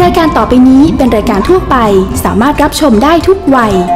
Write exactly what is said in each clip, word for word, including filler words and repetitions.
รายการต่อไปนี้เป็นรายการทั่วไปสามารถรับชมได้ทุกวัย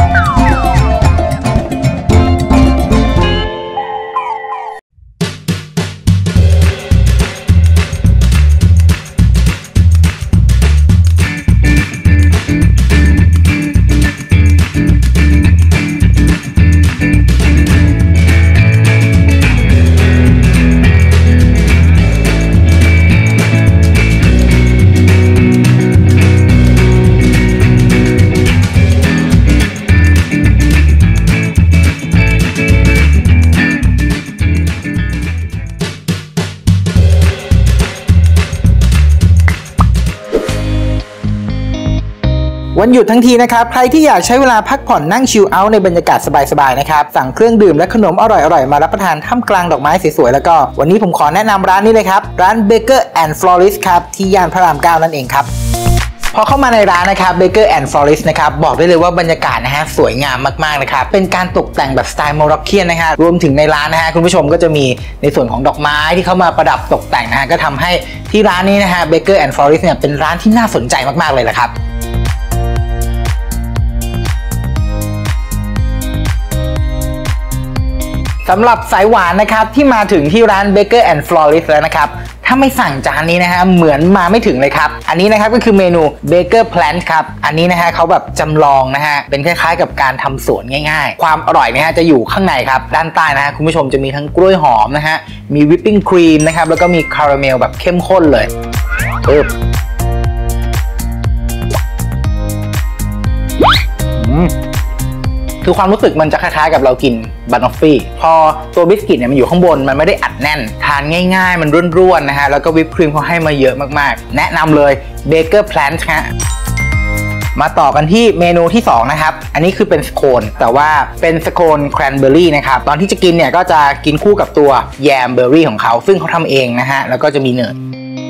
วันหยุดทั้งทีนะครับใครที่อยากใช้เวลาพักผ่อนนั่งชิลเอาท์ในบรรยากาศสบายๆนะครับสั่งเครื่องดื่มและขนมอร่อยๆมารับประทานท่ามกลางดอกไม้สวยๆแล้วก็วันนี้ผมขอแนะนำร้านนี้เลยครับร้าน Baker and Florist ครับที่ย่านพระรามเก้านั่นเองครับพอเข้ามาในร้านนะครับ Baker and Florist นะครับบอกได้เลยว่าบรรยากาศนะฮะสวยงามมากๆนะครับเป็นการตกแต่งแบบสไตล์โมร็อกเกียนนะฮะรวมถึงในร้านนะฮะคุณผู้ชมก็จะมีในส่วนของดอกไม้ที่เข้ามาประดับตกแต่งนะฮะก็ทำให้ที่ร้านนี้นะฮะ Baker and Florist เนี่ยเป็นร้านที่น่าสนใจมากๆเลยแหละครับสำหรับสายหวานนะครับที่มาถึงที่ร้าน Baker and Florist แล้วนะครับถ้าไม่สั่งจานนี้นะฮะเหมือนมาไม่ถึงเลยครับอันนี้นะครับก็คือเมนู Baker Plant ครับอันนี้นะฮะเขาแบบจำลองนะฮะเป็นคล้ายๆกับการทำสวนง่ายๆความอร่อยนะฮะจะอยู่ข้างในครับด้านใต้นะฮะคุณผู้ชมจะมีทั้งกล้วยหอมนะฮะมีวิปปิ้งครีมนะครับแล้วก็มีคาราเมลแบบเข้มข้นเลยเออคือความรู้สึกมันจะคล้ายๆกับเรากินบันอฟฟี่พอตัวบิสกิตเนี่ยมันอยู่ข้างบนมันไม่ได้อัดแน่นทานง่ายๆมันร่วนๆนะฮะแล้วก็วิปครีมเขาให้มาเยอะมากๆแนะนำเลย Baker Plant ฮะมาต่อกันที่เมนูที่สองนะครับอันนี้คือเป็นสโคนแต่ว่าเป็นสโคนแครนเบอร์รี่นะครับตอนที่จะกินเนี่ยก็จะกินคู่กับตัวแยมเบอร์รี่ของเขาซึ่งเขาทำเองนะฮะแล้วก็จะมีเนย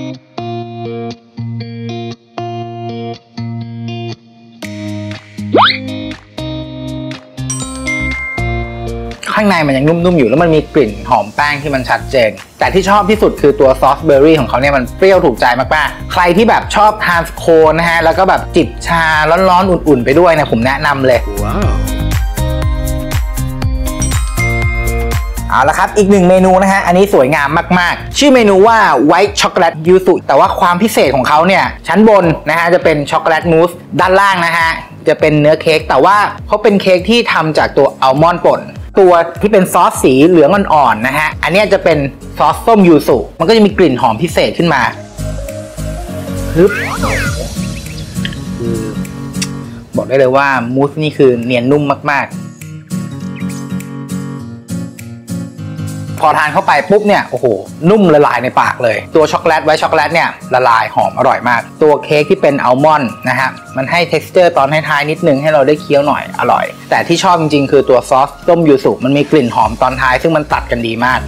ข้างในมันยังนุ่มๆอยู่แล้วมันมีกลิ่นหอมแป้งที่มันชัดเจนแต่ที่ชอบที่สุดคือตัวซอสเบอร์รี่ของเขาเนี่ยมันเปรี้ยวถูกใจมากๆใครที่แบบชอบทานสโคนนะฮะแล้วก็แบบจิบชาร้อนๆอุ่นๆไปด้วยนะผมแนะนำเลยว้าวเอาละครับอีกหนึ่งเมนูนะฮะอันนี้สวยงามมากๆชื่อเมนูว่า White Chocolate Yuzu แต่ว่าความพิเศษของเขาเนี่ยชั้นบนนะฮะจะเป็นช็อกโกแลตมูสด้านล่างนะฮะจะเป็นเนื้อเค้กแต่ว่าเขาเป็นเค้กที่ทำจากตัวอัลมอนด์ป่นตัวที่เป็นซอสสีเหลืองอ่อนๆนะฮะอันนี้จะเป็นซอสส้มยูสุมันก็จะมีกลิ่นหอมพิเศษขึ้นมาฮึบคือบอกได้เลยว่ามูสนี่คือเนียนนุ่มมากๆพอทานเข้าไปปุ๊บเนี่ยโอ้โหนุ่มละลายในปากเลยตัวช็อกโกแลตไวท์ช็อกโกแลตเนี่ยละลายหอมอร่อยมากตัวเค้กที่เป็นอัลมอนด์นะฮะมันให้ texture ตอนท้ายๆนิดนึงให้เราได้เคี้ยวหน่อยอร่อยแต่ที่ชอบจริงๆคือตัวซอสต้มยูสุมันมีกลิ่นหอมตอนท้ายซึ่งมันตัดกันดีมาก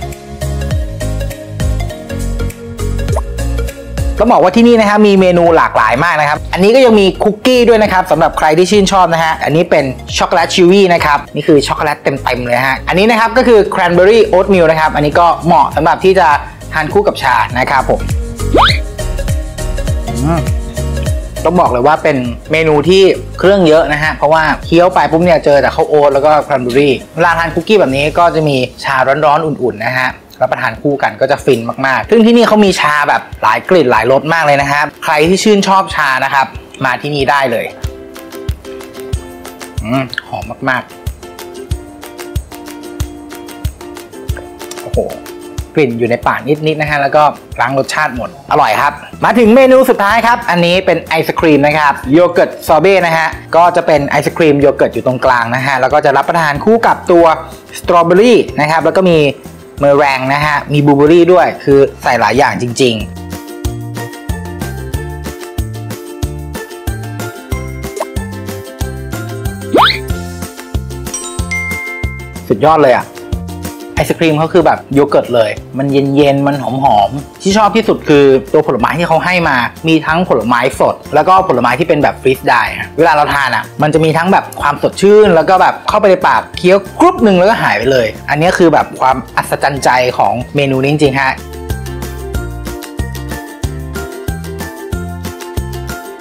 ต้องบอกว่าที่นี่นะฮะมีเมนูหลากหลายมากนะครับอันนี้ก็ยังมีคุกกี้ด้วยนะครับสำหรับใครที่ชื่นชอบนะฮะอันนี้เป็นช็อกโกแลตชิวี่นะครับนี่คือช็อกโกแลตเต็มๆเลยฮะอันนี้นะครับก็คือแครนเบอร์รี่โอ๊ตมิลนะครับอันนี้ก็เหมาะสำหรับที่จะทานคู่กับชานะครับผมต้องบอกเลยว่าเป็นเมนูที่เครื่องเยอะนะฮะเพราะว่าเคี้ยวไปปุ๊บเนี่ยเจอแต่ข้าวโอ๊ตแล้วก็แครนเบอร์รี่เวลาทานคุกกี้แบบนี้ก็จะมีชาร้อนๆอุ่นๆนะฮะรับประทานคู่กันก็จะฟินมากๆซึ่งที่นี่เขามีชาแบบหลายกลิ่นหลายรสมากเลยนะครับใครที่ชื่นชอบชานะครับมาที่นี่ได้เลยอืมหอมมากๆโอ้โหกลิ่นอยู่ในปากนิดๆนะฮะแล้วก็ล้างรสชาติหมดอร่อยครับมาถึงเมนูสุดท้ายครับอันนี้เป็นไอศครีมนะครับโยเกิร์ตซอเบ้นะฮะก็จะเป็นไอศครีมโยเกิร์ตอยู่ตรงกลางนะฮะแล้วก็จะรับประทานคู่กับตัวสตรอเบอรี่นะครับแล้วก็มีเมอแรงนะฮะมีบลูเบอรี่ด้วยคือใส่หลายอย่างจริงๆสุดยอดเลยอ่ะไอศครีมเขาคือแบบโยเกิร์ตเลยมันเย็นๆมันหอมๆที่ชอบที่สุดคือตัวผลไม้ที่เขาให้มามีทั้งผลไม้สดแล้วก็ผลไม้ที่เป็นแบบฟรีซไดร์เวลาเราทานอ่ะมันจะมีทั้งแบบความสดชื่นแล้วก็แบบเข้าไปในปากเคี้ยวกรุบหนึ่งแล้วก็หายไปเลยอันนี้คือแบบความอัศจรรย์ใจของเมนูนี้จริงๆฮะ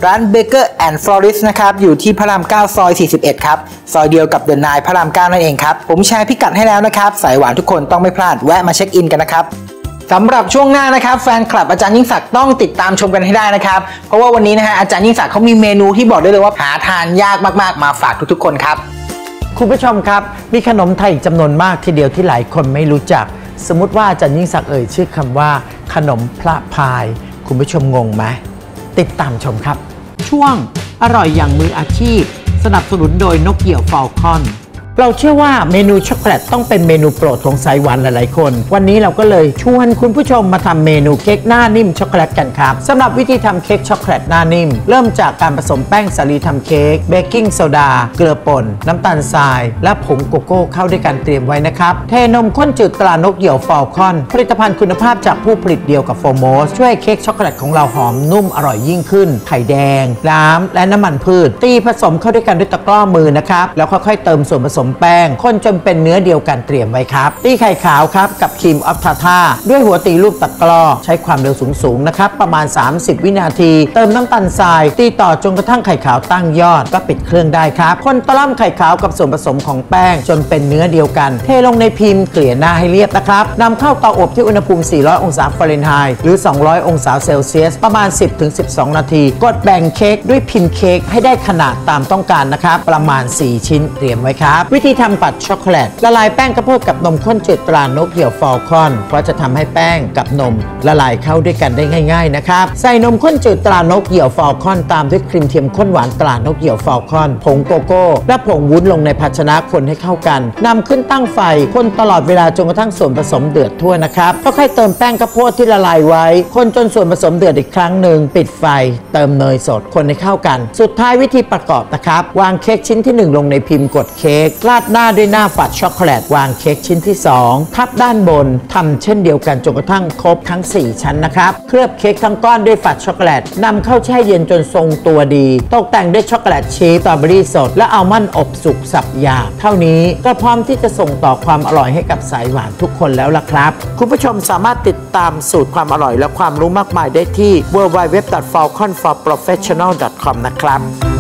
ร้าน Baker and Florist นะครับอยู่ที่พระรามเก้าซอยสี่สิบเอ็ดครับซอยเดียวกับเดอะไนน์พระรามเก้านั่นเองครับผมแชร์พิกัดให้แล้วนะครับสายหวานทุกคนต้องไม่พลาดแวะมาเช็คอินกันนะครับสำหรับช่วงหน้านะครับแฟนคลับอาจารย์ยิ่งศักดิ์ต้องติดตามชมกันให้ได้นะครับเพราะว่าวันนี้นะฮะอาจารย์ยิ่งศักดิ์เขามีเมนูที่บอกได้เลยว่าหาทานยากมากๆมาฝากทุกๆคนครับคุณผู้ชมครับมีขนมไทยอีกจำนวนมากทีเดียวที่หลายคนไม่รู้จักสมมุติว่าอาจารย์ยิ่งศักดิ์เอ่ยชื่อคำว่าขนมพระพายคุณผู้ชมงงไหมติดตามชมครับช่วงอร่อยอย่างมืออาชีพสนับสนุนโดยนกเหยี่ยวฟอลคอนเราเชื่อว่าเมนูช็อกโกแลตต้องเป็นเมนูโปรดของสายหวานหลายๆคนวันนี้เราก็เลยชวนคุณผู้ชมมาทำเมนูเค้กหน้านิ่มช็อกโกแลตกันครับสำหรับวิธีทำเค้กช็อกโกแลตหน้านิ่มเริ่มจากการผสมแป้งสาลีทำเค้กเบกกิ้งโซดาเกลือป่นน้ำตาลทรายและผงโกโก้เข้าด้วยกันเตรียมไว้นะครับเทนมข้นจืดตรานกเหยี่ยวฟอลคอนผลิตภัณฑ์คุณภาพจากผู้ผลิตเดียวกับโฟโมสช่วยเค้กช็อกโกแลตของเราหอมนุ่มอร่อยยิ่งขึ้นไข่แดงน้ำและน้ำมันพืชตีผสมเข้าด้วยกันด้วยตะกร้อมือนะครับแล้วค่อยๆเติมส่วนผสมแป้งคนจนเป็นเนื้อเดียวกันเตรียมไว้ครับตีไข่ขาวครับกับครีมออฟทาท่าด้วยหัวตีรูปตะกร้อใช้ความเร็วสูงๆนะครับประมาณสามสิบวินาทีเติมน้ำตาลทรายตีต่อจนกระทั่งไข่ขาวตั้งยอดก็ปิดเครื่องได้ครับคนตะล่อมไข่ขาวกับส่วนผสมของแป้งจนเป็นเนื้อเดียวกันเทลงในพิมพ์เกลี่ยหน้าให้เรียบนะครับนำเข้าเตาอบที่อุณหภูมิสี่ร้อยองศาฟาเรนไฮต์หรือสองร้อยองศาเซลเซียสประมาณ สิบถึงสิบสอง นาทีกดแบ่งเค้กด้วยพิมพ์เค้กให้ได้ขนาดตามต้องการนะครับประมาณสี่ชิ้นเตรียมไว้ครับวิธีทำปัดช็อกโกแลตละลายแป้งข้าวโพดกับนมข้นจืดตรานกเหยี่ยวฟอลคอนเพราะจะทำให้แป้งกับนมละลายเข้าด้วยกันได้ง่ายๆนะครับใส่นมข้นจืดตรานกเหยี่ยวฟอลคอนตามด้วยครีมเทียมข้นหวานตรานกเหยี่ยวฟอลคอนผงโกโก้และผงวุ้นลงในภาชนะคนให้เข้ากันนำขึ้นตั้งไฟคนตลอดเวลาจนกระทั่งส่วนผสมเดือดทั่วนะครับค่อยๆเติมแป้งข้าวโพดที่ละลายไว้คนจนส่วนผสมเดือดอีกครั้งหนึ่งปิดไฟเติมเนยสดคนให้เข้ากันสุดท้ายวิธีประกอบนะครับวางเค้กชิ้นที่หนึ่งลงในพิมพ์กดเค้กราดหน้าด้วยหน้าฝัดช็อกโกแลตวางเค้กชิ้นที่สองทับด้านบนทำเช่นเดียวกันจนกระทั่งครบทั้งสี่ชั้นนะครับเคลือบเค้กทั้งก้อนด้วยฝัดช็อกโกแลตนำเข้าแช่เย็นจนทรงตัวดีตกแต่งด้วยช็อกโกแลตชีสสตรอเบอรี่สดและอัลมอนด์อบสุกสับหยาบเท่านี้ก็พร้อมที่จะส่งต่อความอร่อยให้กับสายหวานทุกคนแล้วล่ะครับคุณผู้ชมสามารถติดตามสูตรความอร่อยและความรู้มากมายได้ที่ ดับเบิลยู ดับเบิลยู ดับเบิลยู ดอท ฟอลคอน ฟอร์ โปรเฟสชั่นแนล ดอท คอม นะครับ